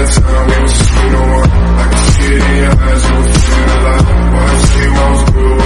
that time we was 2 to 1. I can see it in your eyes, you were feeling alive. Watch the game I was through.